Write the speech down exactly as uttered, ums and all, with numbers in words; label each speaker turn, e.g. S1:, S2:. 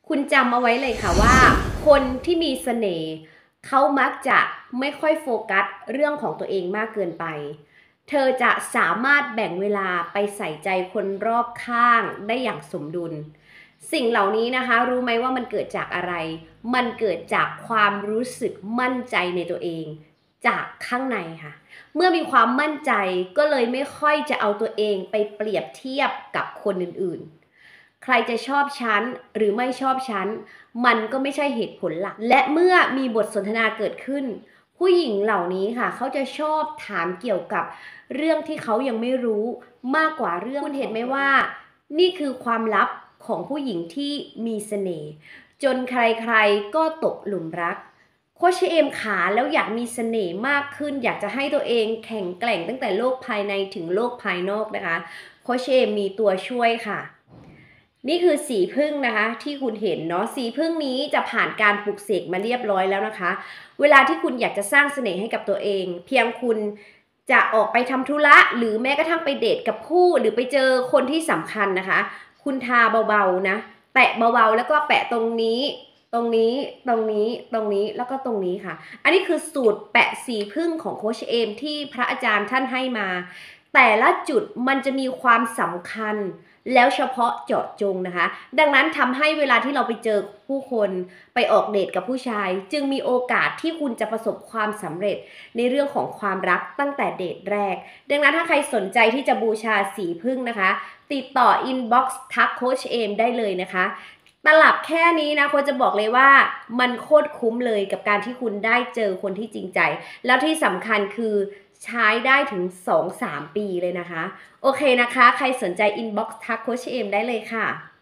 S1: คุณจำเอาไว้เลยค่ะว่าคนที่มีเสน่ห์เขามักจะไม่ค่อยโฟกัสเรื่องของตัวเองมากเกินไปเธอจะสามารถแบ่งเวลาไปใส่ใจคนรอบข้างได้อย่างสมดุลสิ่งเหล่านี้นะคะรู้ไหมว่ามันเกิดจากอะไรมันเกิดจากความรู้สึกมั่นใจในตัวเองจากข้างในค่ะเมื่อมีความมั่นใจก็เลยไม่ค่อยจะเอาตัวเองไปเปรียบเทียบกับคนอื่นๆใครจะชอบฉันหรือไม่ชอบฉันมันก็ไม่ใช่เหตุผลหลักและเมื่อมีบทสนทนาเกิดขึ้นผู้หญิงเหล่านี้ค่ะเขาจะชอบถามเกี่ยวกับเรื่องที่เขายังไม่รู้มากกว่าเรื่องคุณเห็นไหมว่านี่คือความลับของผู้หญิงที่มีเสน่ห์จนใครๆก็ตกหลุมรักโคชเอมขาแล้วอยากมีเสน่ห์มากขึ้นอยากจะให้ตัวเองแข็งแกร่งตั้งแต่โลกภายในถึงโลกภายนอกนะคะโคชเอมมีตัวช่วยค่ะนี่คือสีผึ้งนะคะที่คุณเห็นเนาะสีผึ้งนี้จะผ่านการปลุกเสกมาเรียบร้อยแล้วนะคะเวลาที่คุณอยากจะสร้างเสน่ห์ให้กับตัวเองเพียงคุณจะออกไปทำธุระหรือแม้กระทั่งไปเดทกับคู่หรือไปเจอคนที่สำคัญนะคะคุณทาเบาๆนะแตะเบาๆแล้วก็แปะตรงนี้ตรงนี้ตรงนี้ตรงนี้แล้วก็ตรงนี้ค่ะอันนี้คือสูตรแปะสีผึ้งของโค้ชเอมที่พระอาจารย์ท่านให้มาแต่ละจุดมันจะมีความสำคัญแล้วเฉพาะเจาะจงนะคะดังนั้นทำให้เวลาที่เราไปเจอผู้คนไปออกเดทกับผู้ชายจึงมีโอกาสที่คุณจะประสบความสำเร็จในเรื่องของความรักตั้งแต่เดทแรกดังนั้นถ้าใครสนใจที่จะบูชาสีผึ้งนะคะติดต่ออินบ็อกซ์ทักโค้ชเอมได้เลยนะคะตลับแค่นี้นะโค้ชจะบอกเลยว่ามันโคตรคุ้มเลยกับการที่คุณได้เจอคนที่จริงใจแล้วที่สำคัญคือใช้ได้ถึง สองถึงสาม ปีเลยนะคะโอเคนะคะใครสนใจอินบ็อกซ์ทักโค้ชเอมได้เลยค่ะ